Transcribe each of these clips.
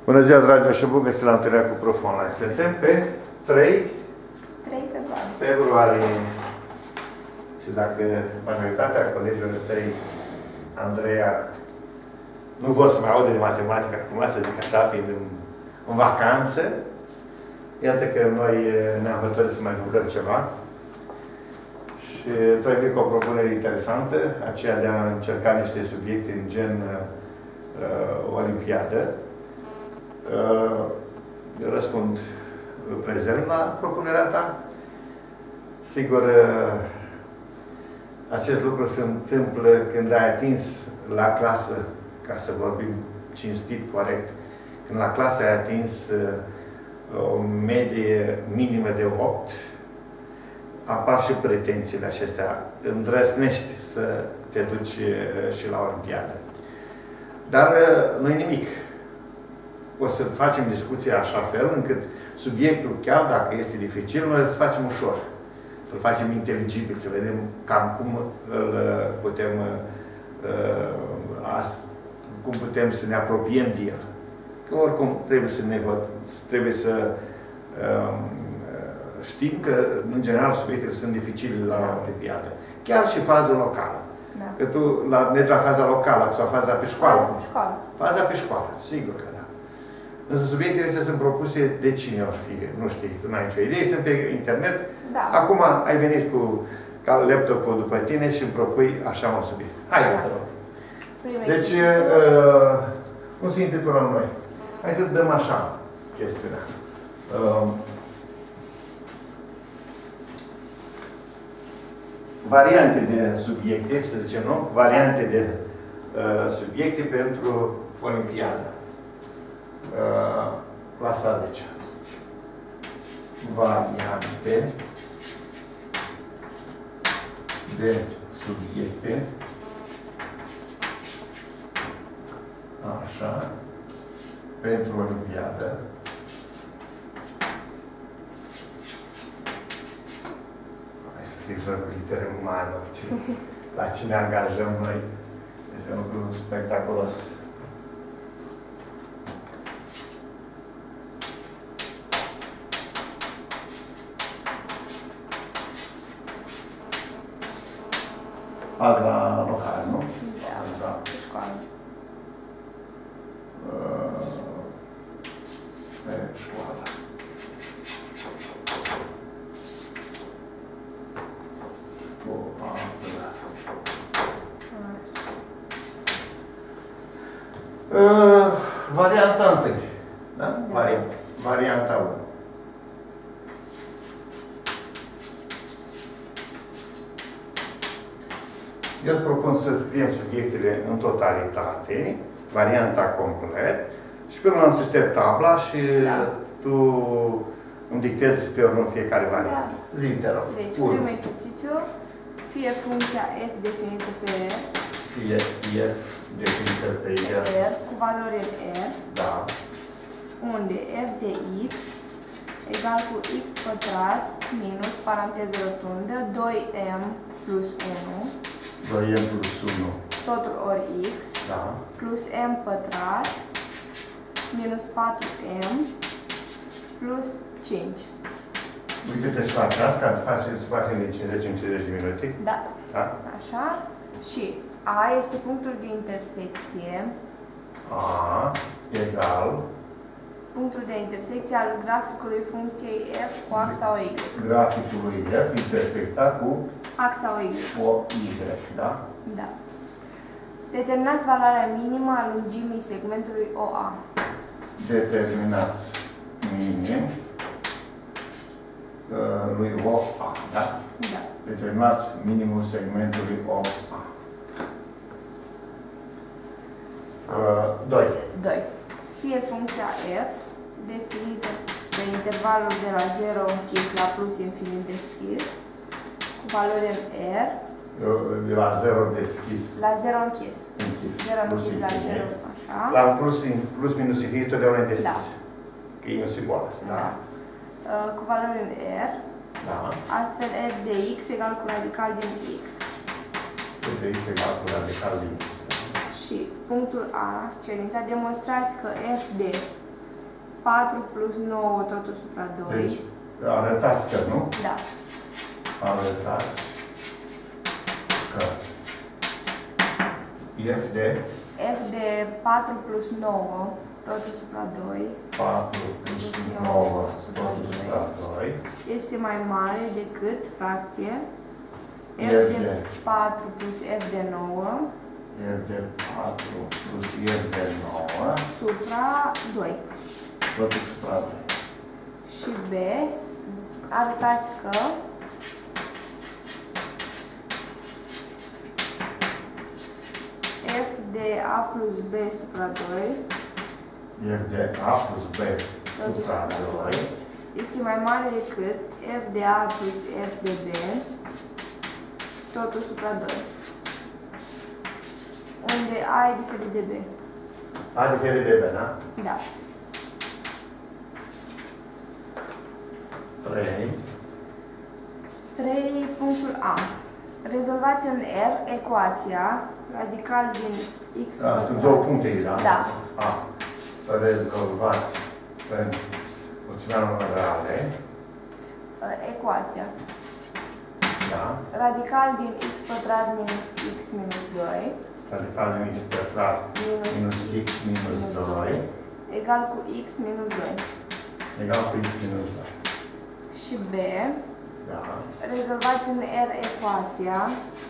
Bună ziua, dragilor, și bun găsit la întâlnirea cu Prof Online. Suntem pe 3 februarie. Și dacă majoritatea colegilor tăi, Andreea, nu vor să mai audă de matematică acum, să zic așa, fiind în vacanță, iată că noi ne-am hotărât să mai lucrăm ceva. Și tu ai venit cu o propunere interesantă, aceea de a încerca niște subiecte în gen olimpiadă. Eu răspund prezent la propunerea ta. Sigur, acest lucru se întâmplă când ai atins la clasă, ca să vorbim cinstit, corect, când la clasă ai atins o medie minimă de 8, apar și pretențiile acestea. Îndrăznești să te duci și la Olimpiadă. Dar nu-i nimic. O să facem discuția așa fel încât subiectul, chiar dacă este dificil, noi să facem ușor. Să-l facem inteligibil, să vedem cam cum îl putem cum putem să ne apropiem de el. Că oricum trebuie să știm că, în general, subiectele sunt dificile la Olimpiadă. Chiar și faza locală. Da. Că tu mergi la faza locală sau faza pe școală. Faza pe școală, sigur că da. Însă subiectele astea sunt propuse de cine or fi, nu știi, tu n-ai nicio idee, sunt pe internet. Da. Acum ai venit cu laptopul după tine și îmi propui așa un subiect. Hai, te rog. Deci, cum se intitulăm noi? Hai să dăm așa chestiunea. Variante de subiecte, să zicem, nu? Variante de subiecte pentru Olimpiadă. Clasa 10. Variante de subiecte. Așa. Pentru Olimpiadă. Hai să scriu joc cu litere umane. La cine angajăm noi. Este un lucru spectaculos. Faza locală, nu? Da, pe școală. Pe școală. Varianta întâi. Da? Varianta 1. Eu îți propun să scriem subiectele în totalitate, varianta complet, și pe urmă am să șterg tabla și tu îmi dictezi pe urmă fiecare variantă. Da. Zi-mi, te rog. Deci, primul exercițiu, fie funcția f definită pe R. Fie f definită pe R. Cu valori în R. Da. Unde f de x egal cu x pătrat minus paranteză rotundă 2m plus 1. 2m plus 1. Totul ori x. Da. Plus m pătrat minus 4m plus 5. Uite-te și faci asta, să facem de 50 în 50 de minute. Da. Da. Așa. Și A este punctul de intersecție. A egal. Punctul de intersecție al graficului funcției f cu axa OY. Graficul f intersectat cu axa OY. OY, da? Da. Determinați valoarea minimă a lungimii segmentului OA. Determinați minim lui OA, da? Da. Determinați minimul segmentului OA. 2. Fie funcția f definită pe intervalul de la 0 închis la plus infinit deschis, cu valori în R. De la 0 deschis. La 0 închis. 0 închis la 0, așa. La plus minus infinit totdeauna e deschis. Da. Că e un simbol asta, da? Cu valori în R. Da. Astfel f de x egal cu radical din x. F de x egal cu radical din x. Și punctul A, cerința, demonstrați că f de 4 plus 9 totul supra 2. Deci, arătați că, nu? Da. Arătați că f de 4 plus 9 totul supra 2. 4 plus 9 totul supra 2 este mai mare decât fracție f de 4 plus f de 9 f de 4 plus f de 9 supra 2. Totul supra 2. Și B, arătați că f de a plus b supra 2 f de a plus b supra 2 este mai mare decât f de a plus f de b totul supra 2, unde a e diferit de b. A diferit de b, da? Da. 3. Punctul A. Rezolvați în R ecuația radical din x. Sunt două puncte aici, da? Da. A. Rezolvați în mulțimea numerale. Ecuația. Da. Radical din x pătrat minus x minus 2. Radical din x pătrat minus x minus 2. Egal cu x minus 2. Egal cu x minus 2. Și B. Da. Rezolvați în R ecuația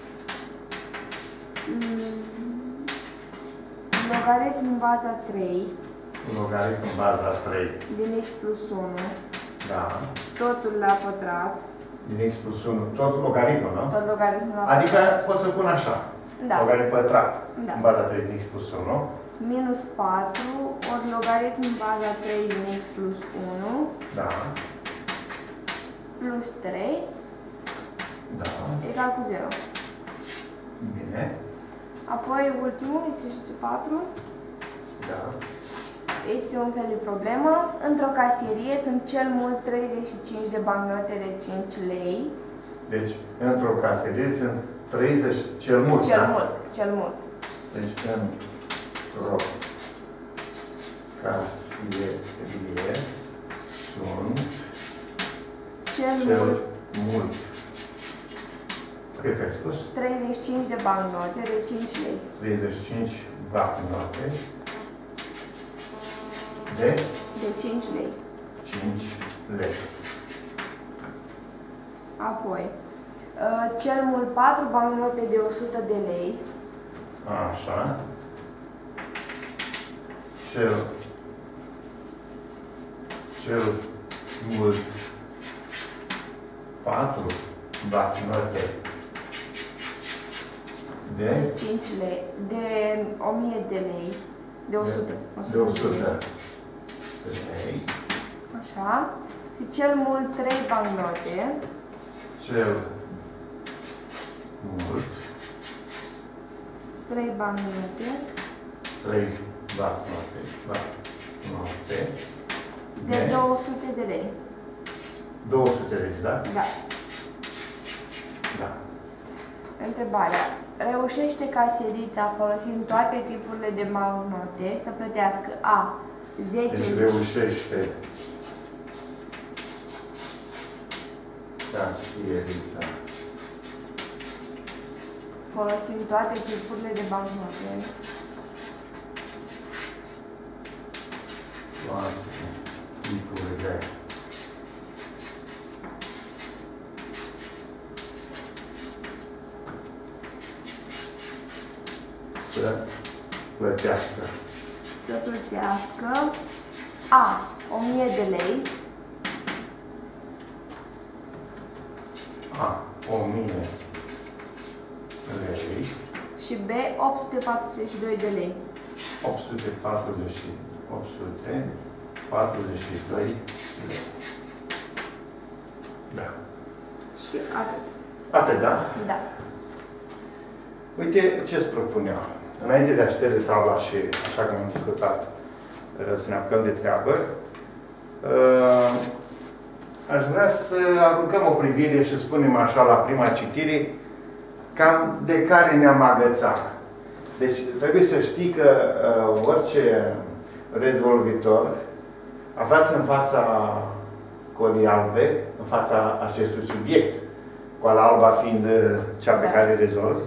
logaritm în baza 3 Logaritm în baza 3 din x plus 1. Da. Totul la pătrat. Din x plus 1. Tot logaritmul, nu? Tot logaritmul la pătrat. Adică pot să pun așa. Da. Logaritm pătrat. Da. În baza 3 din x plus 1. Minus 4 ori logaritm în baza 3 din x plus 1. Da. Plus 3. Da. Egal cu 0. Bine. Apoi ultimul, exercițiu 4. Da. Este un fel de problemă. Într-o casierie sunt cel mult 35 de bancnote de 5 lei. Deci, într-o caserie sunt 30, cel mult, Cel da? mult, cel mult. Deci, într-o caserie sunt Cel mult mult. Cât ai spus? 35 de bancnote de 5 lei. 35 bancnote de De 5 lei. 5 lei. Apoi, cel mult 4 bancnote de 100 de lei. Așa. Cel mult 4 bancnote de 5 lei. De 1000 de lei. De 100. de 100 lei. Așa. Și cel mult 3 bancnote. Cel mult 3 bancnote 3 bancnote de 200 de lei. 200 lei, da? Da. Da. Întrebarea. Reușește caserița, folosind toate tipurile de bancnote, să plătească A. 10 Deci reușește casierița folosind toate tipurile de bancnote. toate tipurile să plătească Să plătească A. 1000 de lei. A. 1000 lei. Și B. 842 de lei. 842 lei. Da. Și atât. Atât, da? Da. Uite ce-ți propun eu. Înainte de a șterge tabla și, așa cum am discutat, să ne apucăm de treabă, aș vrea să aruncăm o privire și spunem așa la prima citire, cam de care ne-am agățat. Deci trebuie să știi că orice rezolvitor Aveați în fața colii albe, în fața acestui subiect, coala albă fiind cea pe care rezolvi,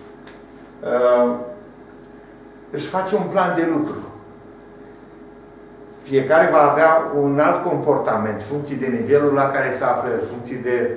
își face un plan de lucru. Fiecare va avea un alt comportament, funcție de nivelul la care se află, funcție de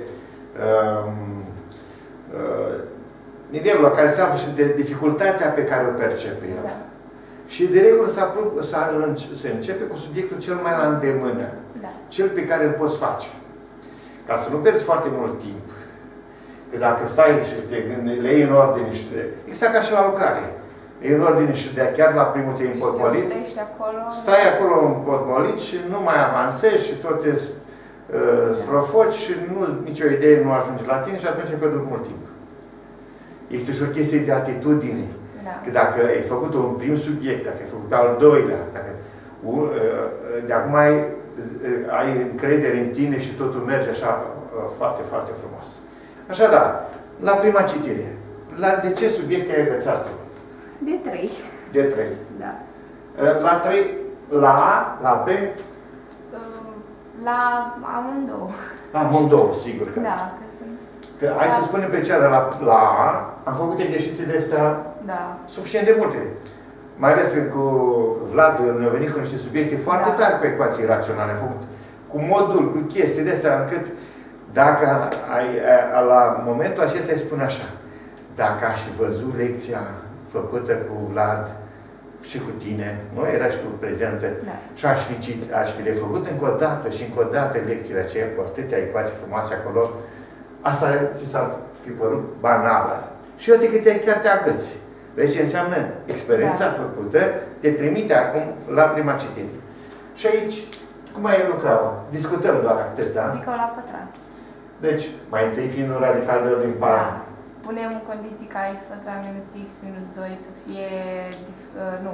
nivelul la care se află și de dificultatea pe care o percepe el. Da. Și de regulă se începe cu subiectul cel mai la îndemână. Da. Cel pe care îl poți face. Ca să nu pierzi foarte mult timp. Că dacă stai și le iei în ordine și exact ca și la lucrare. Le iei în ordine și de chiar la primul te împotmolit. Stai acolo împotmolit și nu mai avansezi și tot te strofoci și nicio idee nu ajunge la tine și atunci ai pierdut mult timp. Este și o chestie de atitudine. Da. Că dacă ai făcut un prim subiect, dacă ai făcut pe al doilea, dacă, de acum ai încredere în tine și totul merge așa foarte, foarte frumos. Așadar, la prima citire, de ce subiect ai învățat tu? De 3. De 3. Da. La 3, la A, la B? La amândouă. La amândouă, sigur că. Da, că sunt. Că hai să spunem pe cea de la A, am făcut exerciții de astea suficient de multe. Mai ales că cu Vlad ne-a venit cu niște subiecte foarte tari cu ecuații raționale. Am făcut cu modul, cu chestii de astea, încât dacă la momentul acesta îi spune așa, dacă aș fi văzut lecția făcută cu Vlad și cu tine, nu era și tu prezentă, și aș fi refăcut încă o dată și încă o dată lecțiile aceea cu atâtea ecuații frumoase acolo, asta ți s-ar fi părut banală. Și eu decât chiar te agăți. Vezi ce înseamnă? Experiența făcută te trimite acum la prima citire. Și aici, cum ai lucrat? Discutăm doar atât, da? Adică la pătrat. Deci, mai întâi fiind un radical de ordine par. Da. Punem în condiții ca x pătrat minus x minus 2 să fie, nu,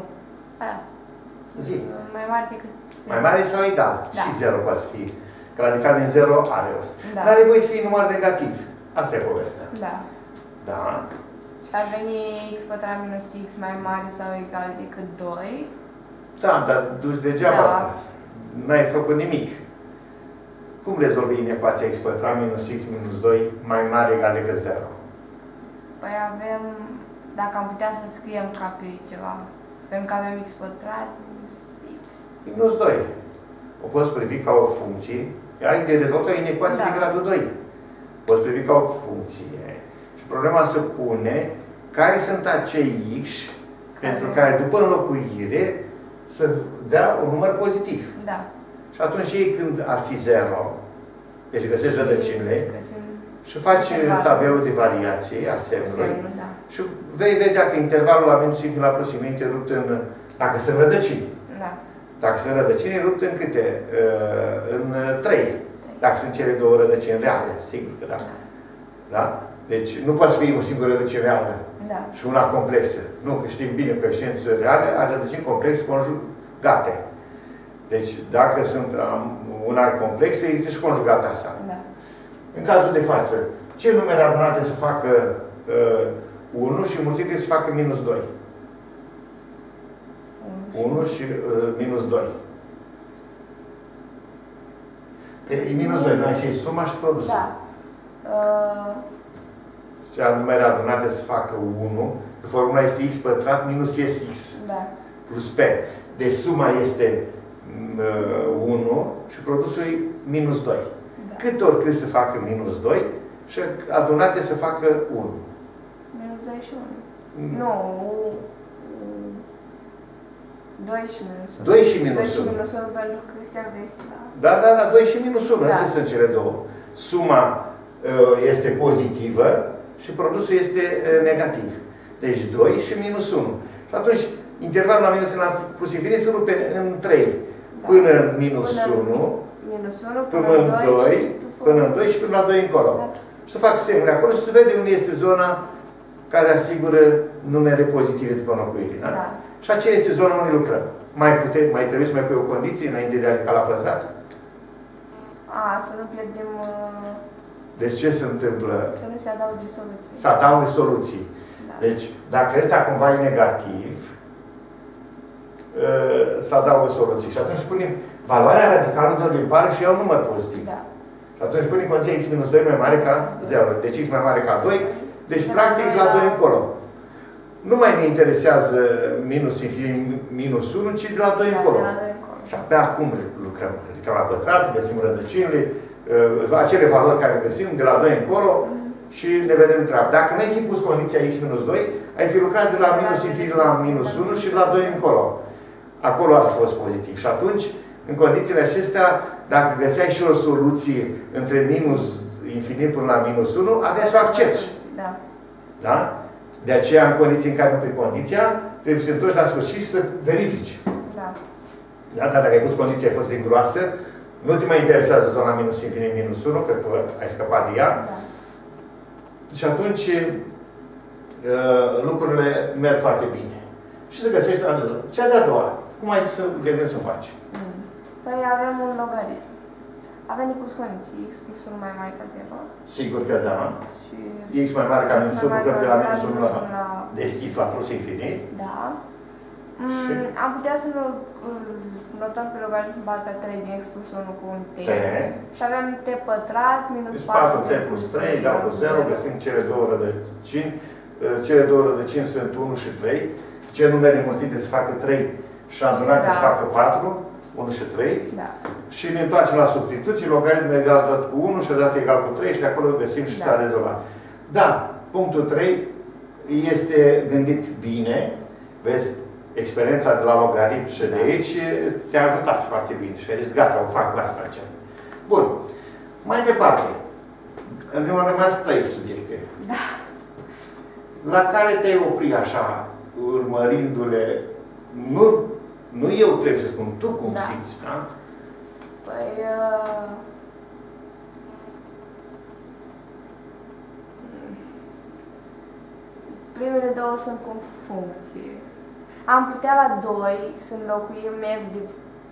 zi. Mai mare decât 0. Mai mare sau egal. Și 0 poate să fie. Că radical din 0 are rost. Dar are voie să fie număr negativ. Asta e povestea. Da. Da. Și ar veni x pătrat minus x mai mare sau egal decât 2. Da, dar duci degeaba. N-ai făcut nimic. Cum rezolvi inecuația x pătrat minus x minus 2 mai mare egal decât 0? Păi avem, dacă am putea să scriem ca pe ceva, pentru că avem x pătrat minus x. Minus 2. O poți privi ca o funcție. Ai de rezolvat o inecuație de gradul 2. Poți privi ca o funcție. Și problema se pune care sunt acei x pentru care după înlocuire să dea un număr pozitiv. Da. Și atunci ei când ar fi 0, deci găsești rădăcinile și faci tabelul de variație a semnului și vei vedea că intervalul la minus infin la plus infin e rupt în, dacă sunt rădăcini. Da. Dacă sunt rădăcini, e rupt în câte? În 3. Dacă sunt cele două rădăcini reale, sigur că da. Da? Deci nu poate fi o singură rădăcină reală și una complexă. Nu, că știm bine că coeficiențe reale are rădăcini complexe conjugate. Deci, dacă sunt una complexă, există și conjugata sa. Da. În cazul de față, ce numere adunate să facă 1 și mulțite să facă minus 2? 1 și minus 2. Că e minus 2, noi și suma și produsul. Da. Ce numere adunate să facă 1, că formula este x pătrat minus sx plus p. Deci suma este 1 și produsul e minus 2. Da. Cât ori cât să facă minus 2 și adunate să facă 1. Minus 2 și 1. Nu. 2 și minus 1. 2 și minus 1. 2 și minus 1 pentru că se aveți, da, 2 și minus 1. Astea sunt cele două. Suma este pozitivă și produsul este negativ. Deci 2 și minus 1. Și atunci, intervalul la minus 1 la plus infinit se rupe în 3. Până în minus 1, până în 2, până în 2 și până la 2 încolo. Da. Și să fac semnele acolo și să vede unde este zona care asigură numere pozitive după înlocuire. Da? Da. Și aceea este zona unde lucrăm. Mai trebuie să mai pui o condiție înainte de a ridica la pătrat? Să nu pierdem... Deci ce se întâmplă? Să nu se adauge soluții. Să adauge soluții. Da. Deci, dacă ăsta cumva e negativ, să adaugă soluții. Și atunci punem valoarea radicalului de ori impare și ia un număr pozitiv. Da. Și atunci punem condiția x minus 2 mai mare ca 0. Deci x mai mare ca 2. Deci, practic, la 2 încolo. Nu mai ne interesează minus infinit minus 1, ci de la 2 încolo. Și abia acum lucrăm. Ridicăm la pătrat, găsim rădăcinile, acele valori care le găsim de la 2 încolo și ne vedem treaba. Dacă nu ai fi pus condiția x minus 2, ai fi lucrat de la minus infinit la minus 1 și de la 2 încolo. Acolo ar fi fost pozitiv. Și atunci, în condițiile acestea, dacă găseai și o soluție între minus infinit până la minus 1, aveai să o accepti. Da. Da? De aceea, în condiții în care nu pui condiția, trebuie să te întorci la sfârșit și să verifici. Da. Da? Dar dacă ai pus condiția, ai fost riguroasă, nu te mai interesează zona minus infinit minus 1, că tu ai scăpat de ea. Da. Și atunci lucrurile merg foarte bine. Și să găsești cea de-a doua. Cum ai de gând să o faci? Păi avem un logaritm. Avem pus condiții, x plus 1 mai mare ca 0. Sigur că da. Și X mai mare ca minus 1, lucrăm de la minus 1 la la deschis la plus infinit. Da. Am putea să notăm pe logaritm baza 3 din x plus 1 cu un t. Și avem t pătrat minus Deci 4t 4t plus 3 egal cu 0. Găsim cele două rădăcini. Cele două rădăcini sunt 1 și 3. Ce numere înmulțite se facă 3 și adunate se facă 4. 1 și 3. Da. Și ne întoarcem la substituții. Logaritmul egal dat cu 1 și dat egal cu 3 și de acolo găsim și s-a rezolvat. Da, punctul 3 este gândit bine. Vezi, experiența de la logaritm și de aici te-a ajutat foarte bine. Și ai zis, gata, o fac cu asta. Bun. Mai departe. Ne au rămas 3 subiecte. Da. La care te-ai opri așa, urmărindu-le, nu eu trebuie să spun, tu cum simți, da? Păi, primele două sunt cu funcție. Am putea la 2 să înlocuim f de...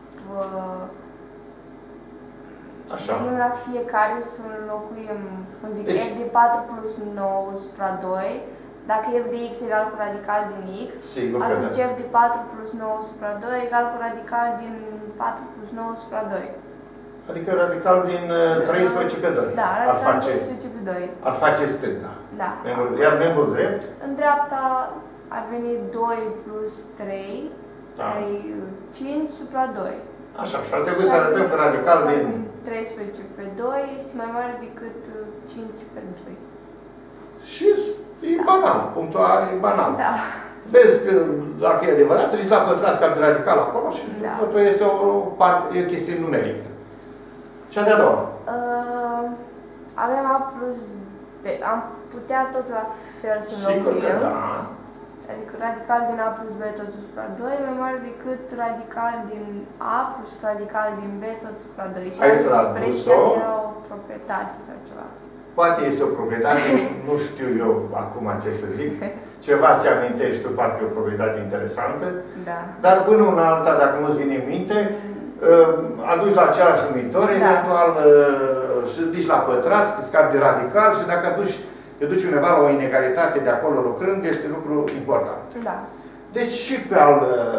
Așa. Venim la fiecare să înlocuim, cum zic, Deci, f de 4 plus 9 supra 2. Dacă f de x egal cu radical din x, atunci f de 4 plus 9 supra 2 egal cu radical din 4 plus 9 supra 2. Adică radical din 13 pe 2. Da, radical din 13 pe 2. Ar face stânga. Da. Iar membrul drept? În dreapta ar veni 2 plus 3, Da. 5 supra 2. Așa, și ar trebui să arătăm că radical din 13 pe 2 este mai mare decât 5 pe 2. Și e banal. Punctul A e banal. Da. Vezi că dacă e adevărat, trebuie la pătrat ca de radical acolo și totul este e o chestie numerică. Cea de-a doua. Avem A plus B. Am putea tot la fel să înlocuim. Sigur că da. Adică radical din A plus B tot supra 2 mai mare decât radical din A plus radical din B tot supra 2. Și aici la dus-o. Era o proprietate sau ceva. Poate este o proprietate, nu știu eu acum ce să zic. Ceva ți amintești tu, parcă e o proprietate interesantă. Da. Dar până una alta, dacă nu-ți vine în minte, aduci la același numitor, eventual și duci la pătrat, scapi de radical și dacă te duci undeva la o inegalitate de acolo lucrând, este lucru important. Da. Deci și pe al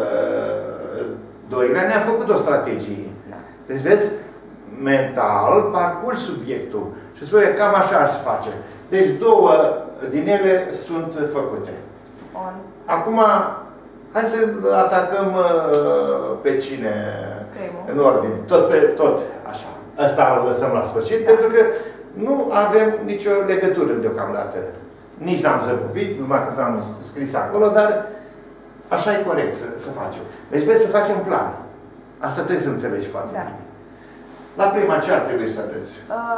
doilea ne-a făcut o strategie. Da. Deci vezi, mental parcurgi subiectul și spune cam așa ar se face. Deci două din ele sunt făcute. On. Acum, hai să atacăm pe cine Primul. în ordine. Tot așa. Asta îl lăsăm la sfârșit, pentru că nu avem nicio legătură deocamdată. Nici n-am zăbovit, numai că am scris acolo, dar așa e corect să facem. Deci vezi să facem un plan. Asta trebuie să înțelegi foarte bine. La prima ce ar trebui să arăți?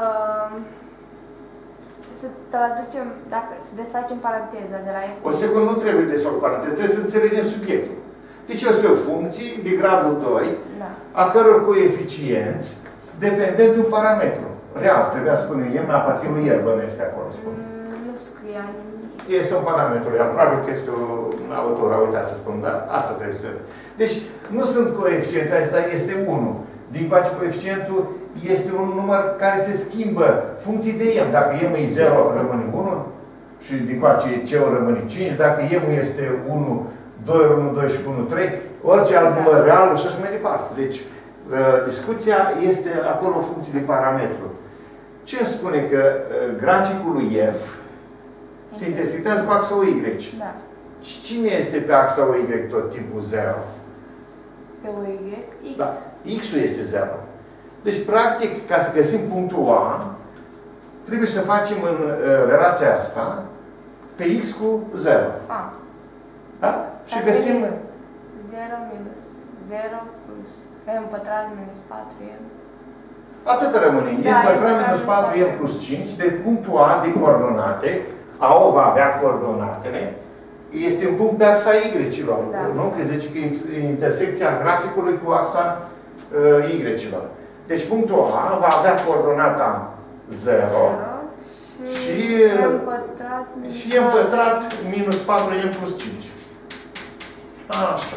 Să traducem, să desfacem paranteza de la f. O secundă, nu trebuie desfac paranteza, trebuie să înțelegem subiectul. Deci este o funcție de gradul 2, a căror coeficienți dependent de un parametru. Real, trebuia să spunem, el aparțin lui el, bănesc acolo, spun. Nu scria nimic. Este un parametru real, probabil că este un autor, a uitat să spun, dar asta trebuie să... Deci, nu sunt coeficienți, asta este 1. Din coace coeficientul este un număr care se schimbă funcții de m. Dacă m e 0, rămâne 1 și din coace c rămâne 5. Dacă m este 1, 2 ori 1, 2 și 1, 3, orice alt număr real și așa mai departe. Deci, discuția este acolo în funcție de parametru. Ce îmi spune că graficul lui F se intersectează cu axa OY. Da. Și cine este pe axa OY tot timpul 0? Pe OY, X. Da. X-ul este 0. Deci, practic, ca să găsim punctul A, trebuie să facem în relația asta pe X cu 0. A. Da? Și găsim... 0 minus 0 plus m pătrat minus 4m. Atât rămâne. M pătrat minus 4m plus 5, de punctul A de coordonate, A-ul va avea coordonatele, este un punct pe axa Y-ilor. Da. Nu? Că zice că e intersecția graficului cu axa Y-ilor. Deci punctul A va avea coordonata 0 și m pătrat minus 4m plus 5. Așa.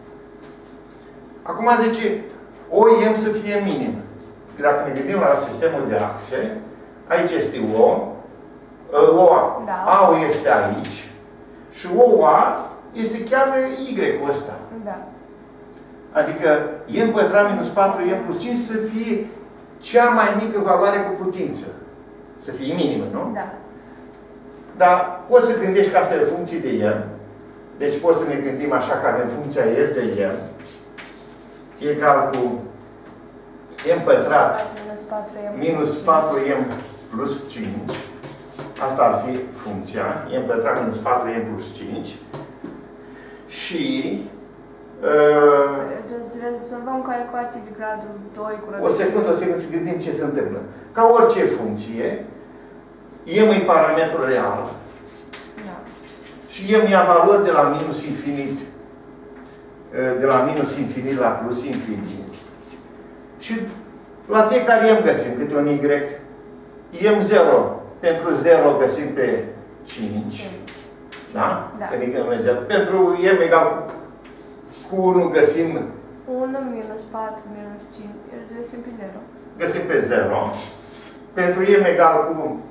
Acum zice, OM să fie minim. Dacă ne gândim la sistemul de axe, aici este OA. Da. A-ul este aici. Și OA este chiar Y-ul ăsta. Da. Adică m pătrat minus 4m plus 5 să fie cea mai mică valoare cu putință. Să fie minimă, nu? Da. Dar poți să gândești că asta e funcție de m. Deci poți să ne gândim așa că avem funcția f de m egal cu m pătrat minus 4m plus 5. Asta ar fi funcția. M pătrat minus 4m plus 5. Și rezolvăm ca ecuație de gradul 2 cu o secundă să gândim ce se întâmplă. Ca orice funcție, m e parametrul real. Da. Și m ia valori de la minus infinit. De la minus infinit la plus infinit. Și la fiecare m găsim câte un y. M0. Pentru 0 găsim pe 5. Da? Da. Pentru m egal cu 1 găsim 1 minus 4 minus 5. Găsim pe 0. Găsim pe 0. Pentru m egal cu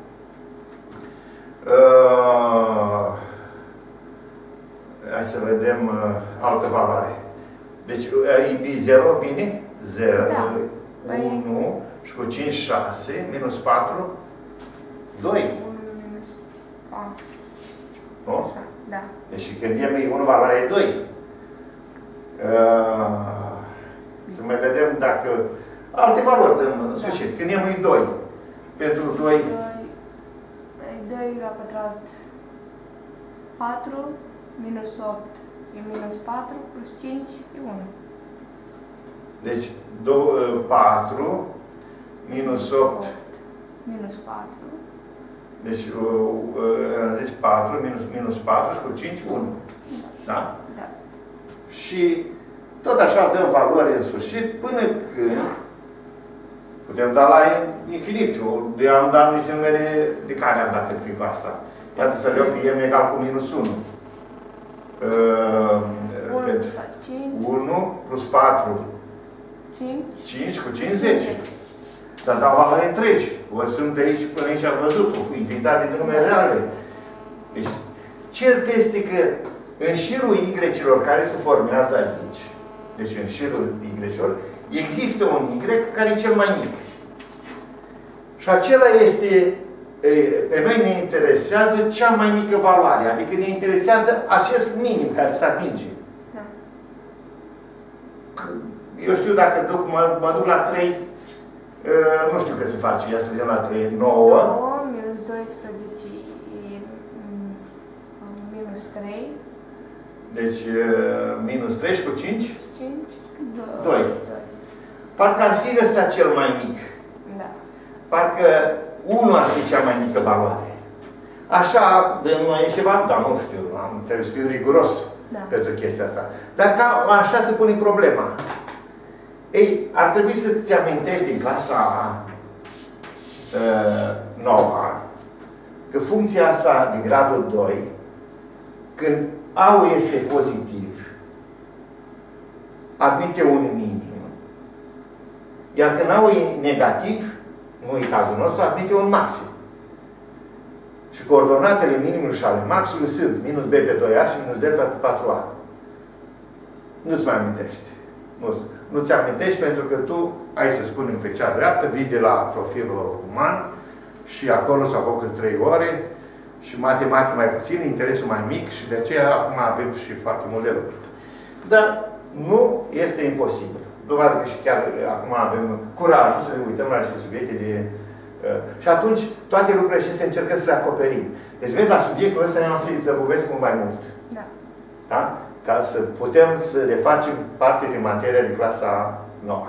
hai să vedem altă valoare. Deci e 0, bine? 0, da. 1 și cu 5, 6, minus 4, 2. 1 minus 4. Nu? Da. Deci când e 1, valoarea e 2. Să mai vedem dacă... Alte valori dăm sfârșit. Când e 2. Pentru 2... 2 la pătrat 4, minus 8 e minus 4, plus 5 e 1. Deci 4, minus 8... Minus 4. Deci am zis 4, minus 4 și cu 5, 1. Da? Da. Și tot așa dăm valori în sfârșit până când putem da la infinit. Eu am dat niște numere de care am dat în clipa asta. Iată să le pe m egal cu minus 1. 1 plus 4. 5 cu 5, 10. Dar dau valori întregi. Ori sunt de aici până aici am văzut o infinitate de numere reale. Deci, cert este că în șirul Y-ilor care se formează aici, deci în șirul Y-ilor, există un Y care e cel mai mic. Și acela este, pe noi ne interesează cea mai mică valoare, adică ne interesează acest minim care se atinge. Da. Eu știu dacă mă duc la 3, nu știu cât se face, ia să vedem la 3, 9. 9 minus 12 e minus 3. Deci minus 3 și cu 5? 5, 2. Parcă ar fi ăsta cel mai mic. Da. Parcă 1 ar fi cea mai mică valoare. Așa, de noi ceva, dar nu știu, trebuie să fiu riguros pentru chestia asta. Dar ca așa se pune problema. Ei, ar trebui să-ți amintești din clasa nouă că funcția asta de gradul 2, când A-ul este pozitiv, admite un minim. Iar când A-ul e negativ, nu e cazul nostru, admite un maxim. Și coordonatele minimului și ale maximului sunt minus B pe 2A și minus delta pe 4A. Nu-ți mai amintești. Nu-ți amintești pentru că tu, hai să spunem pe cea dreaptă, vii de la profilul uman și acolo s-au făcut 3 ore și matematică mai puțin, interesul mai mic și de aceea acum avem și foarte multe lucruri. Dar nu este imposibil. Dovadă că și chiar acum avem curajul să ne uităm la niște subiecte de... și atunci toate lucrurile acestea încercăm să le acoperim. Deci vezi, la subiectul ăsta eu am să-i zăbovesc mult mai mult. Da. Da? Ca să putem să refacem parte din materia din clasa 9.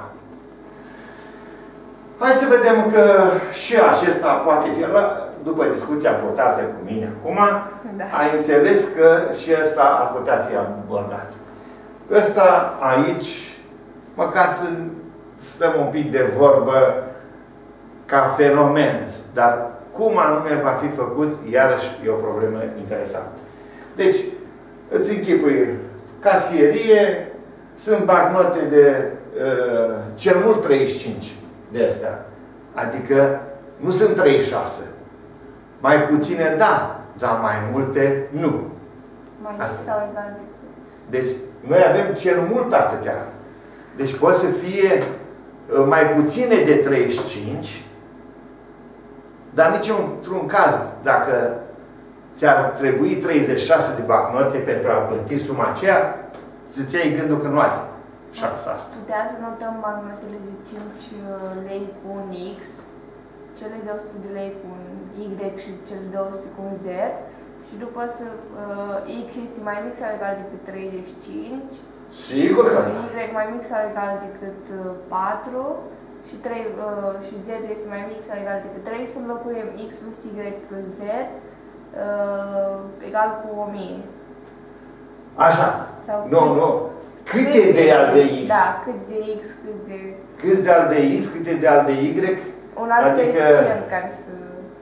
Hai să vedem că și acesta poate fi, după discuția purtată cu mine acum, da. ai înțeles că și ăsta ar putea fi abordat. Ăsta aici, măcar să stăm un pic de vorbă ca fenomen, dar cum anume va fi făcut, iarăși e o problemă interesantă. Deci, îți închipui casierie, sunt bancnote de cel mult 35 de astea. Adică nu sunt 36. Mai puține, da, dar mai multe, nu. Mai mic sau egal. Deci, noi avem cel mult atâtea. Deci pot să fie mai puține de 35, dar nici într-un caz, dacă ți-ar trebui 36 de bancnote pentru a plăti suma aceea, să-ți iei gândul că nu ai șansa asta. Putea să notăm bancnotele de 5 lei cu un X, cele de 100 de lei cu un Y și cele de 100 cu un Z și după să X este mai mic sau egal decât 35, sigur că Y mai mic sau egal decât 4 și Z este mai mic sau egal decât 3 și să înlocuim X plus Y plus Z egal cu 1000. așa. Sau Nu. Câte de al de X? Da, cât de X, cât de... Câți de al de X, câte de al de Y? Un alt coeficient care să...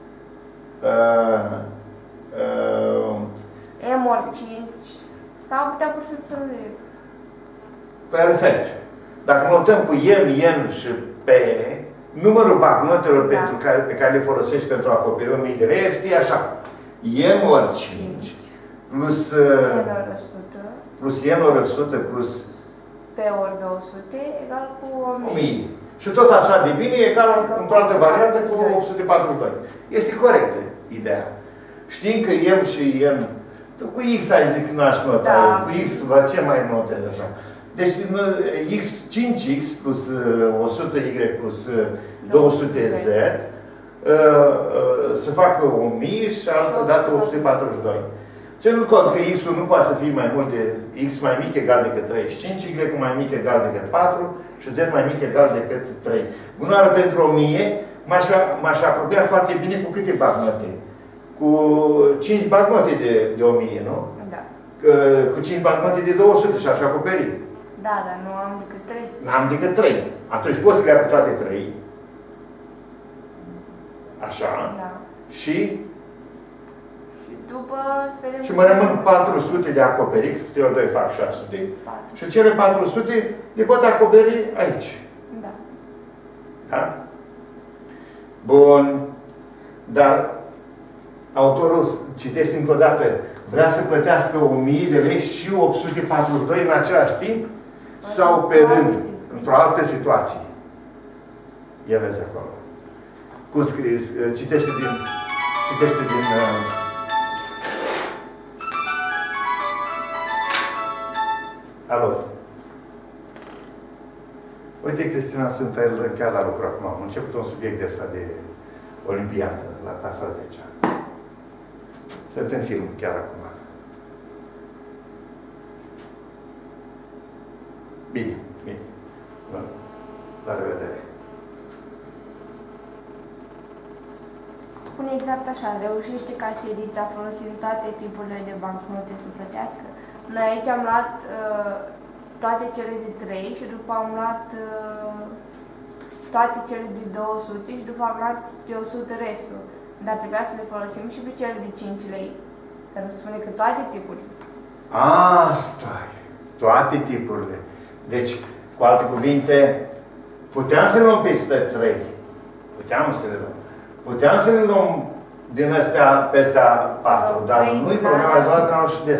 M ori 5 sau putea pur și simplu să nu... Perfect. Dacă notăm cu M, N și P, numărul bancnotelor pe care le folosești pentru a acoperi 1000 de lei ar fi așa. M ori 5 plus N ori 100 plus N ori 100 plus P ori 200 egal cu 1000. Și tot așa de bine egal într-o altă variantă cu 842. Este corectă ideea. Știm că M și N, cu X ai zic nu aș nota, da. cu X la ce mai notez așa? Deci X, 5X plus 100Y plus 200Z să facă 1000 și altă dată 142. Ținând cont că X-ul nu poate să fie mai mult de X mai mic egal decât 35, Y mai mic egal decât 4 și Z mai mic egal decât 3. Bunoară pentru 1000 m-aș apropia foarte bine cu câte bancnote? Cu 5 bancnote de 1000, nu? Da. Cu 5 bancnote de 200 și aș acoperi. Da, dar nu am decât 3. N-am decât 3. Atunci poți să le ai pe toate 3. Așa. Da. Și după, sperăm... Și mă rămân 400 de acoperit, 3 ori 2 fac 600. 4. Și cele 400 le pot acoperi aici. Da. Da? Bun. Dar autorul, citește încă o dată, vrea să plătească 1000 de lei și 842 în același timp? Sau pe rând? Într-o altă situație. Ia vezi acolo. Cum scrie? Citește din... Alo. Uite, Cristina, sunt chiar la lucru acum. Am început un subiect de ăsta de olimpiadă, la clasa 10-a. Sunt în film chiar acum. Bine. La revedere. Spune exact așa, reușește caserița folosind toate tipurile de bancnote să plătească. Noi aici am luat toate cele de 3 și după am luat toate cele de 200 și după am luat de 100 restul. Dar trebuia să le folosim și pe cele de 5 lei. Pentru că spune că toate tipurile. Asta e. Toate tipurile. Deci, cu alte cuvinte, puteam să le luăm peste 3. Puteam să le luăm. Puteam să le luăm din astea, peste 4, dar nu-i problema, ați luat și de astea.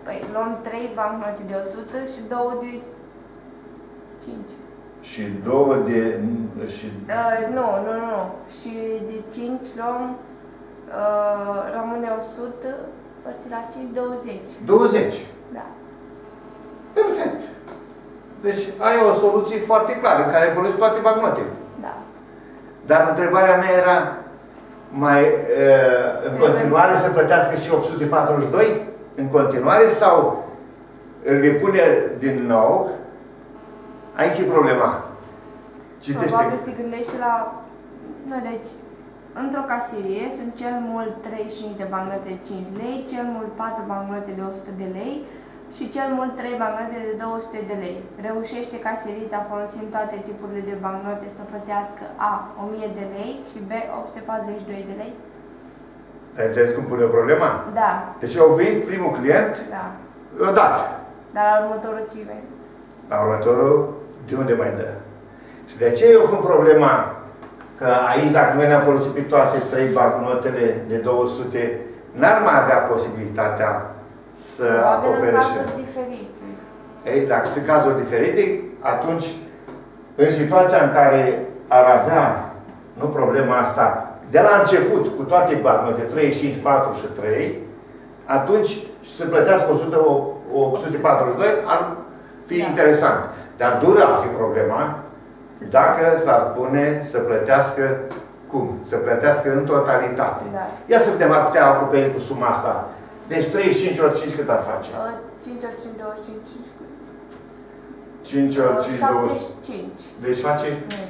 Păi luăm 3 bancnote de 100 și 2 de 5. Și 2 de... Și... Nu. Și de 5 luăm, rămâne 100, părțit la 5, 20. 20? Da. Perfect. Deci ai o soluție foarte clară, în care folosești toate bancnotele. Da. Dar întrebarea mea era, mai în continuare să plătească și 842? În continuare sau le pune din nou? Aici e problema. Citește. Probabil se gândește la... Nu, deci, într-o caserie sunt cel mult 35 de bancnote de 5 lei, cel mult 4 bancnote de 100 de lei și cel mult 3 bancnote de 200 de lei. Reușește caserița, folosind toate tipurile de bancnote, să plătească A. 1000 de lei și B. 842 de lei? Ai înțeles cum pune problema? Da. Deci au venit primul client, Da. odată. Dar la următorul ce vei? La următorul, de unde mai dă? Și de aceea eu pun problema că aici, dacă noi ne-am folosit pe toate 3 bancnotele de 200, n-ar mai avea posibilitatea să acopere și... cazuri diferite. Ei, dacă sunt cazuri diferite, atunci, în situația în care ar avea, nu problema asta, de la început, cu toate bancnote, 3, 5, 4 și 3, atunci să plătească 842 ar fi interesant. Dar dură ar fi problema dacă s-ar pune să plătească cum? Să plătească în totalitate. Da. Ia să vedem, ar putea acoperi cu suma asta. Deci 35 ori 5 cât ar face? 5 ori 5, 25. 5 ori 5, 75. Deci face...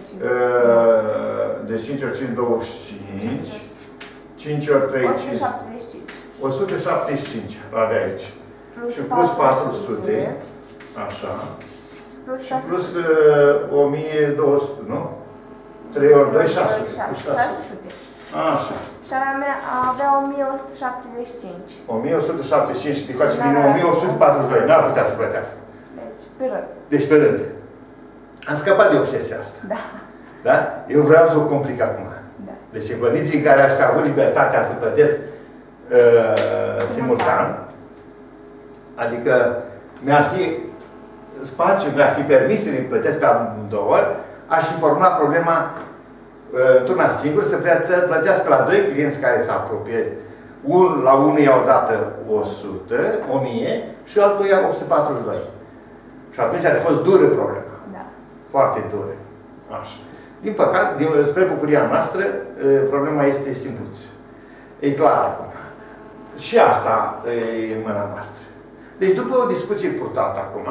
deci 5 ori 5, 25. 5 ori 3, 5. 175. 175 avea aici. Și plus 400. Așa. Și plus 1200, nu? 3 ori 2, 600. 600. Așa. Și ala mea avea 1175. 1175 și de face din 1842. N-ar putea să plătească. Deci, pe rând. Deci pe rând. Am scăpat de obsesia asta. Da. Da? Eu vreau să o complic acum. Da. Deci în condiții în care aș fi avut libertatea să plătesc simultan, adică mi-ar fi spațiu, mi-ar fi permis să le plătesc pe amândouă, aș fi formulat problema într-una singur, să plătească la 2 clienți care se apropie. La unul i-au dată 100, 1000 și altul i-a 842. Și atunci ar fi fost dură problema. Da. Foarte dură. Așa. Din păcate, spre bucuria noastră, problema este simpluță. E clar acum. Și asta e în mâna noastră. Deci după o discuție purtată acum,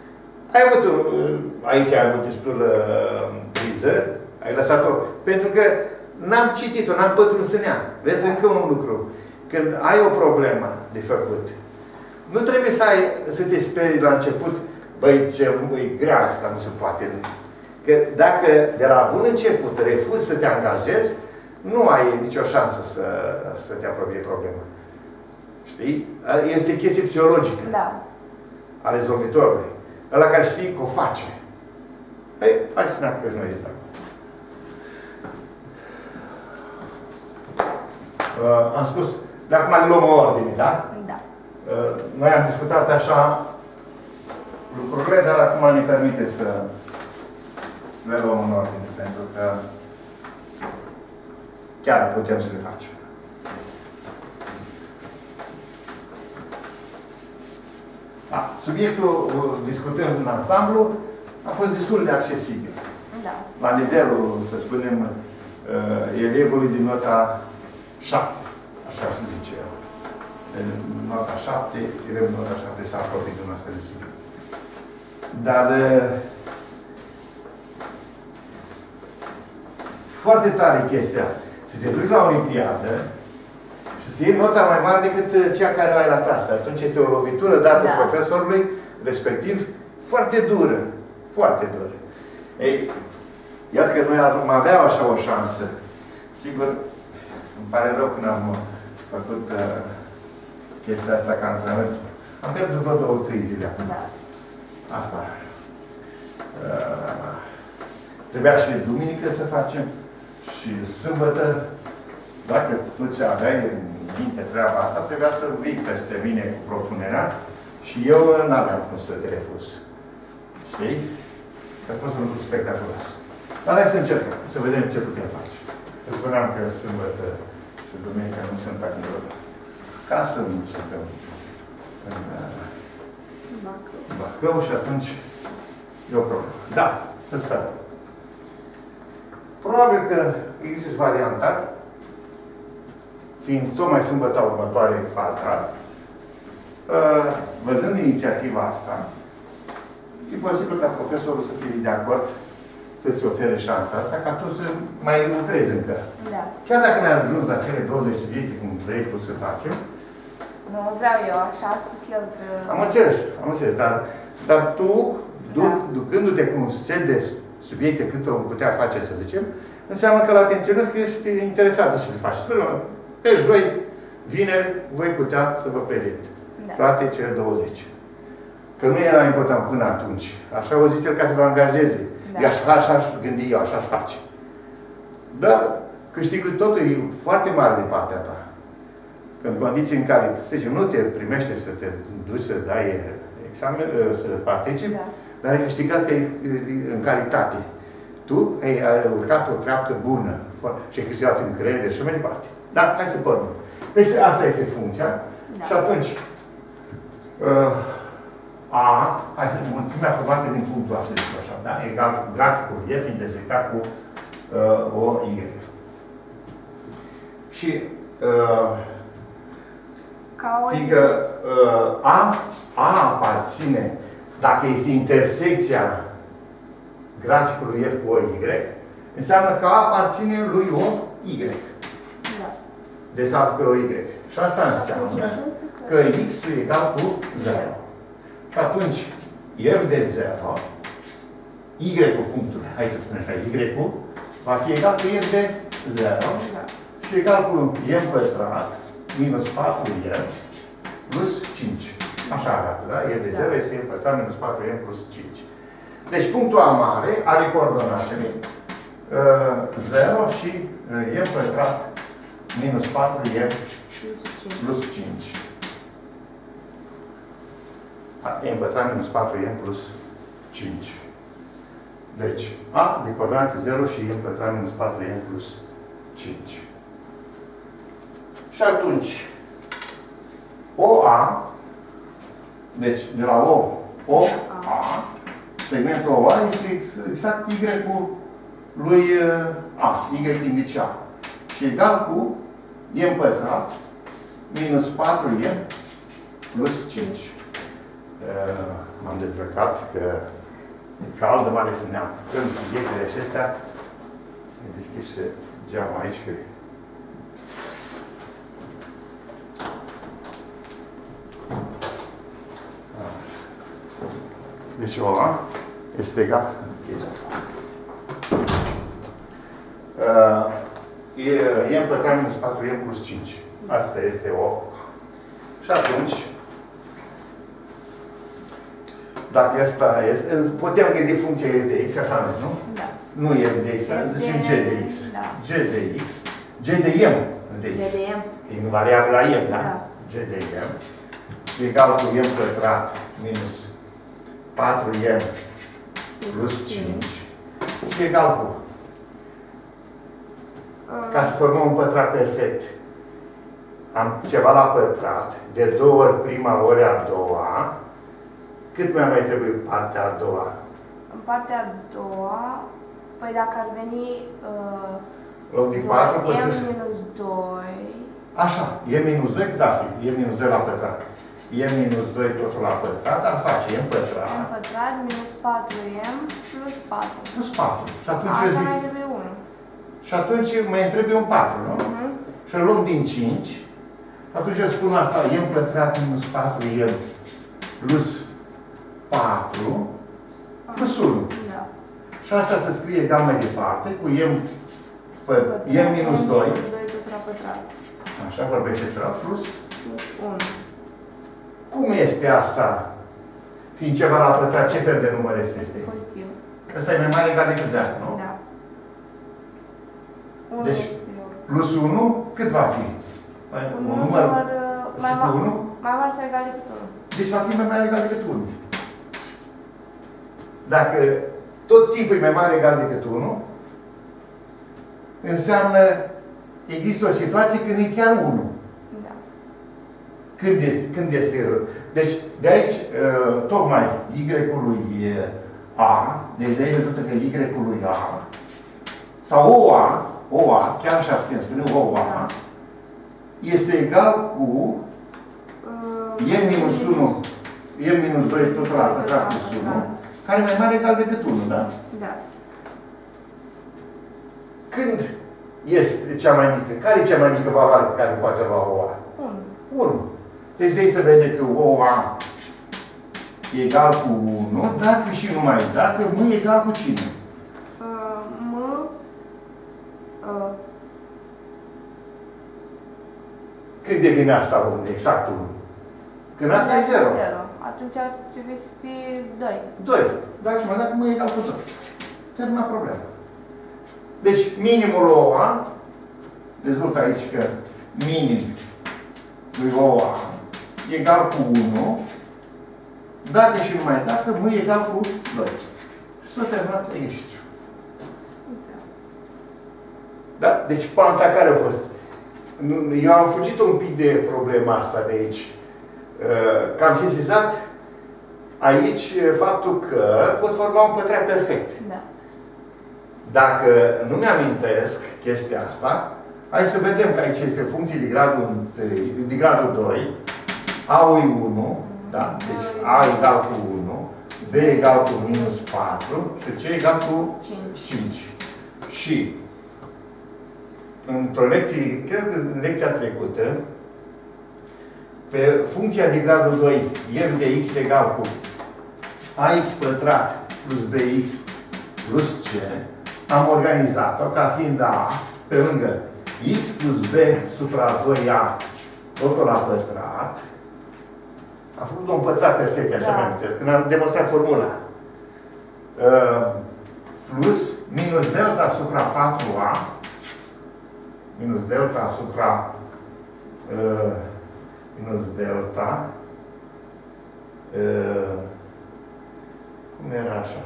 aici ai avut destul priză, ai lăsat-o, pentru că n-am citit-o, n-am pătruns în ea. Vezi încă un lucru. Când ai o problemă de făcut, nu trebuie să te sperii la început, băi, ce e grea asta, nu se poate. Că dacă de la bun început refuzi să te angajezi, nu ai nicio șansă să te apropie problema. Știi? Este chestie psihologică. Da. A rezolvitorului. Ăla care știe că o face. Ei, hai să ne apucă și noi de treabă. Am spus, de acum le luăm o ordine, da? Da. Noi am discutat așa lucrurile, dar acum ne permite să le luăm în ordine, pentru că chiar putem să le facem. Subiectul, discutând în ansamblu, a fost destul de accesibil. Da. La nivelul, să spunem, elevului din nota 7, așa se zice. În nota 7, elevul din nota 7 s-a apropiat de un astfel de subiect. Dar foarte tare chestia, să te duci la Olimpiadă și să iei nota mai mare decât cea care o ai la clasă. Atunci este o lovitură dată profesorului respectiv foarte dură. Foarte dură. Ei, iată că noi am avea așa o șansă. Sigur, îmi pare rău când am făcut chestia asta ca antrenament. Am pierdut vreo 2-3 zile acum. Da. Asta. Trebuia și de duminică să facem și sâmbătă, dacă tu ce aveai în minte treaba asta, trebuia să vii peste mine cu propunerea Și eu n-aveam cum să te refuz. Știi? A fost un lucru spectaculos. Dar hai să încercăm, să vedem ce putem face. Îți spuneam că sâmbătă și duminică nu sunt acolo. Ca să nu suntem în Bacău și atunci e o problemă. Da, să sperăm. Probabil că există și varianta, fiind tocmai sâmbătă următoare faza, văzând inițiativa asta, e posibil ca profesorul să fie de acord să-ți ofere șansa asta, ca tu să mai lucrezi încă. Da. Chiar dacă ne-ai ajuns la cele 20 subiecte, cum vrei tu să facem. Nu vreau eu, așa a spus el că... Am înțeles, dar tu, ducându-te cu un set de subiecte cât o putea face, să zicem, înseamnă că la atenționez că ești interesată să le faci. Pe joi, vineri, voi putea să vă prezint toate cele 20. Că nu era important până atunci. Așa o zis el ca să vă angajeze. Da. Așa aș gândi eu, așa aș face. Dar câștigul totul e foarte mare de partea ta. În condiții în care, să zicem, nu te primește să te duci să dai examen, să participi, dar ai câștigat în calitate. Tu ai urcat o treaptă bună și ai câștigat încredere și mai departe. Da? Hai să pornim. Deci asta este funcția. Da. Și atunci hai să mulțimea formată din punctul așa, așa, da? Egal cu graficul F intersectat cu o Y. Și fiindcă A aparține, dacă este intersecția graficului F cu o Y, înseamnă că A aparține lui o Y. Da. De saltul pe o Y. Și asta înseamnă că X e egal cu 0. Și atunci, F de 0, Y-ul punctului, hai să spunem așa, Y-ul va fi egal cu F de 0 și egal cu M pătrat minus 4M plus 5. Așa arată, da? F de 0 este M pătrat minus 4M plus 5. Deci punctul A mare are coordonatele 0 și M pătrat minus 4M plus 5. M pătrat minus 4M plus 5. Deci, A de coordonate 0 și M pătrat minus 4M plus 5. Și atunci, OA, deci de la OA, segmentul OA este exact Y-ul lui A, Y inițial. Și egal cu M pătrat minus 4M plus 5. M-am dezbrăcat că e cald, mai ales să ne apucăm subiectele acestea. Am deschis și geamul aici, că deci ăla este egal. E M pătrat minus 4M plus 5. Asta este o. Și atunci, dacă asta este, putem gândi funcția F de X, așa am zis, nu? Da. Nu F de X, zicem G de X. Da. G de X. G de M de X. G de M. E invariabil la M, da? Da. G de M. Egal cu M pătrat minus 4M plus 5. Și egal cu. Ca să formăm un pătrat perfect. Am ceva la pătrat, de 2 ori prima ori a doua. Cât mai trebuie partea a doua? În partea a doua, păi dacă ar veni loc de 4, M minus 2. Așa, E minus 2 cât ar fi? E minus 2 la pătrat. E minus 2 totul la pătrat, ar face M pătrat. M pătrat minus 4M plus 4. Plus 4. Și atunci asta mai trebuie 1. Și atunci mai trebuie un 4, nu? Și îl luăm din 5. Atunci eu spun asta, M pătrat minus 4M plus 4 plus 1. Da. Și asta se scrie egal mai departe cu M minus 2. Așa vorbește plus 1. Cum este asta? Fiind ceva la pătrat, ce fel de număr este? Pozitiv. Ăsta e mai mare egal decât 0, nu? Da. Deci, plus 1, cât va fi? Un număr mai mare sau egal decât 1. deci va fi mai mare egal decât 1. Dacă tot timpul e mai mare egal decât 1, înseamnă există o situație când e chiar 1. Da. Când este? Deci, de aici, tocmai Y-ului A, deci de aici rezultă că Y-ului A, sau OA, chiar așa putem spune, OA, este egal cu M-1, M-2 tot la pătrat plus 1, care e mai mare egal decât 1, da? Da. Când este cea mai mică? Care e cea mai mică valoare pe care poate lua OA? 1. Deci de aici se vede că OA e egal cu 1, dacă și numai dacă M e egal cu cine? Când devine asta 1? Exact 1. Când asta e 0. Atunci ar trebui să fie 2. 2. Dacă și mai dacă M e egal cu 2. Termina problema. Deci minimul OA, rezultă aici că minim lui OA egal cu 1, dacă și numai dacă M e egal cu 2. Și s-a terminat aici. Da? Deci poanta care a fost? Eu am fugit un pic de problema asta de aici. Că am sesizat aici faptul că pot forma un pătrat perfect. Da. Dacă nu mi-amintesc chestia asta, hai să vedem că aici este funcție de gradul 2, A-ul e 1, da? Deci A egal cu 1, B egal cu minus 4 și C egal cu 5. Și într-o lecție, cred că în lecția trecută, pe funcția de gradul 2, f de x egal cu ax pătrat plus bx plus c, am organizat-o ca fiind a pe lângă x plus b supra 2a totul la pătrat. Am făcut un pătrat perfect, așa mai amintesc, când am demonstrat formula. Plus minus delta supra 4a minus delta supra minus delta cum era așa?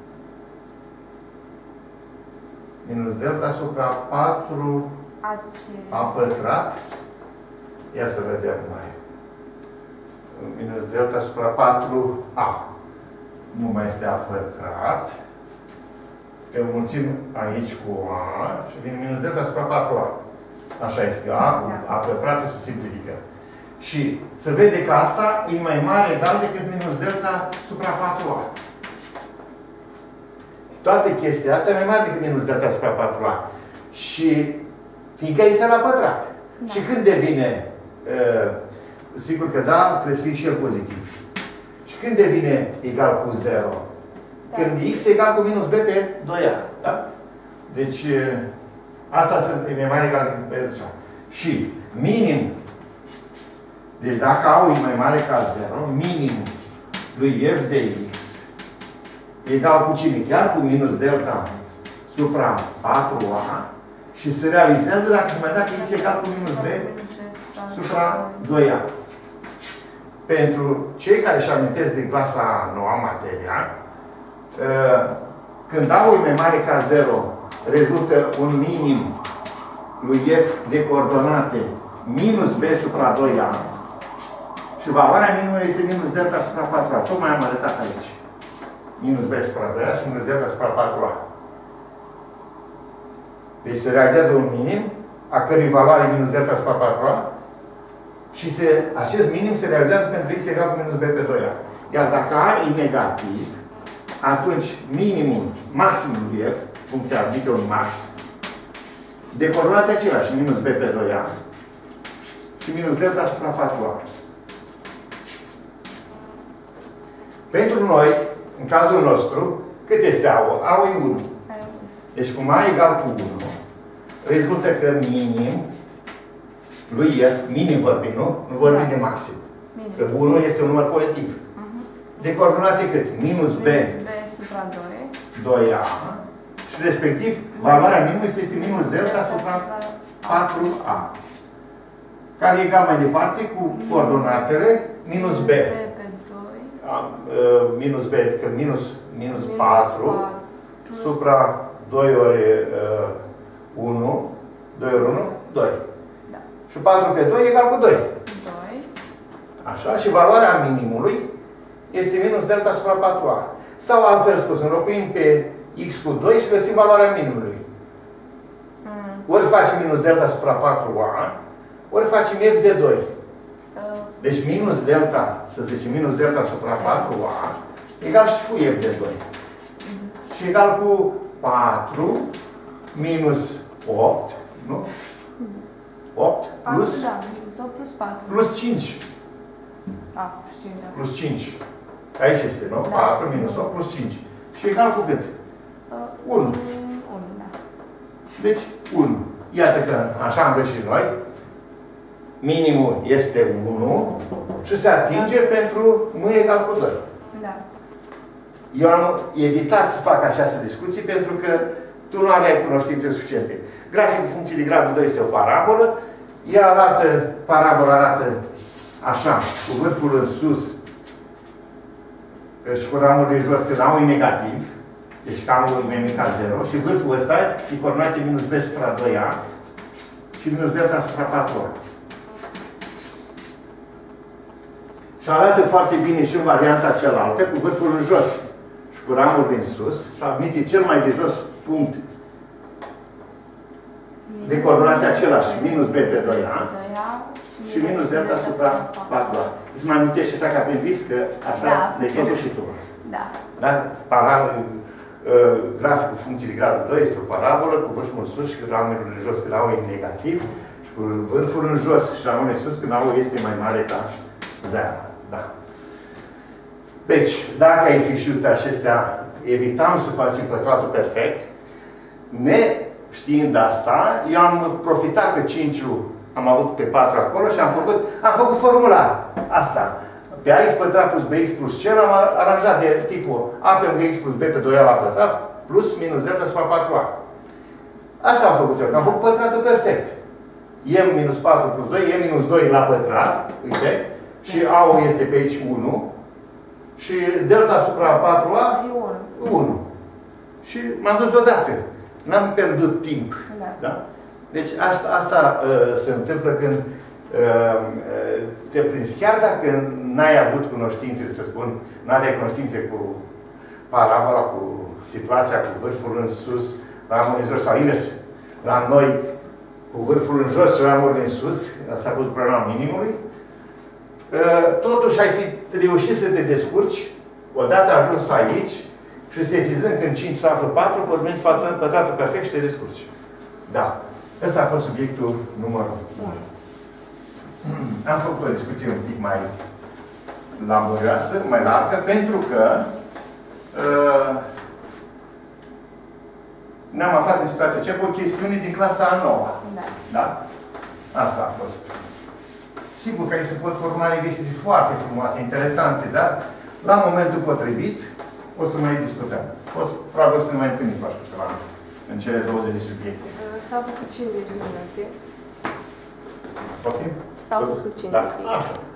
Minus delta supra 4 a pătrat. Ia să vedem mai. Minus delta supra 4a. Nu mai este a pătrat. Că mulțim aici cu a și vine minus delta supra 4a. Așa este că a pătratul se simplifică. Și se vede că asta e mai mare egal decât minus delta supra 4a. Toate chestia asta e mai mare decât minus delta supra 4a. Și fiindcă este la pătrat. Da. Și când devine, sigur că da, trebuie să fie și el pozitiv. Și când devine egal cu 0? Da. Când x e egal cu minus b pe 2a. Da? Deci, asta e mai mare egal decât pe 2a. Și minim, deci dacă a e mai mare ca 0, minim lui f de x egal cu cine? Chiar cu minus delta supra 4a și se realizează dacă se mai dacă x egal cu minus b supra 2a. Pentru cei care își amintesc din clasa noua materia, când a e mai mare ca 0, rezultă un minim lui f de coordonate minus b supra 2a și valoarea minimă este minus delta supra 4a. Tocmai am arătat aici. Minus b supra 2a și minus delta supra 4a. Deci se realizează un minim, a cărui valoare minus delta supra 4a și acest minim se realizează pentru x egal cu minus b pe 2a. Iar dacă a e negativ, atunci minimul, maximul de f, funcția adică un max, de coordonate același, minus b pe 2a și minus delta supra 4a. Pentru noi, în cazul nostru, cât este A-ul? A-ul e 1. Deci, cum A egal cu 1, rezultă că minim lui F, minim vorbim, nu? Nu vorbim de maxim. Minim. Că 1 este un număr pozitiv. De coordonate cât? Minus B supra 2A și respectiv, valoarea minimă este minus delta supra 4A. Care e egal mai departe cu coordonatele minus B. minus b, adică minus 4 supra 2 ori 1, 2 ori 1, 2. Da. Și 4 pe 2 egal cu 2. 2. Așa, și valoarea minimului este minus delta supra 4a. Sau altfel spus, înlocuim pe x cu 2 și găsim valoarea minimului. Ori facem minus delta supra 4a, ori facem f de 2. Deci minus delta, să zicem, minus delta supra 4a, egal și cu f de 2. Și egal cu 4 minus 8, nu? 8 plus? Da, 8 plus 4. Plus 5. Plus 5. Aici este, nu? Da. 4 minus 8 plus 5. Și egal cu cât? 1. 1, da. Deci 1. Iată că așa am găsit noi. Minimul este 1 și se atinge pentru m egal cu 2. Da. Eu am evitat să fac această discuție pentru că tu nu aveai cunoștințe suficiente. Graficul funcției de gradul 2 este o parabolă. Ea arată, parabola arată așa, cu vârful în sus și cu ramurile în jos, când au e negativ. Deci camul venit ca 0 și vârful ăsta e coordonate minus b supra 2a și minus delta supra 4a. Și arată foarte bine și în varianta cealaltă, cu vârful în jos și cu ramul din sus și admite cel mai de jos punct de coordonate același, minus b pe 2a și minus delta supra 4a. Îți mai amintești așa ca prin vis, că așa le-ai făcut și tu. Da. Da? Graficul funcției de gradul 2 este o parabolă cu vârful în sus și cu ramul în jos când au e negativ și cu vârful în jos și ramul în sus când au este mai mare ca 0. Da. Deci, dacă ai fi știut acestea, evitam să facem pătratul perfect. Știind asta, eu am profitat că 5-ul am avut pe 4 acolo și am făcut formula asta. Pe ax pătrat plus bx plus c l-am aranjat de tipul a pe lângă x plus b pe 2a la pătrat plus minus delta supra 4a. Asta am făcut eu, că am făcut pătratul perfect. m minus 4 plus 2, m minus 2 la pătrat, uite, și a-ul este pe aici 1 și delta supra 4a e 1. Și m-am dus deodată. N-am pierdut timp. Da? Deci asta se întâmplă când te prinzi. Chiar dacă n-ai avut cunoștințe, să spun, n-aveai cunoștințe cu parabola, cu situația, cu vârful în sus, ramul în jos, sau invers. La noi, cu vârful în jos și ramul în sus, asta a fost problema minimului, totuși ai fi reușit să te descurci, odată ajuns aici, și sesizând că în 5 se află 4, formezi pătratul perfect și te descurci. Da. Ăsta a fost subiectul numărul 1. Am făcut o discuție un pic mai laborioasă, mai largă, pentru că ne-am aflat în situația aceea cu chestiuni din clasa a 9-a. Da. Da? Asta a fost. Sigur că aici se pot forma investiții foarte frumoase, interesante, dar la momentul potrivit o să mai discutăm. Probabil o să ne mai întâlnim cu așa ceva în cele 20 de subiecte. S-au făcut 50 de minute. Poftim? S-au făcut 50 de minute. Da, așa.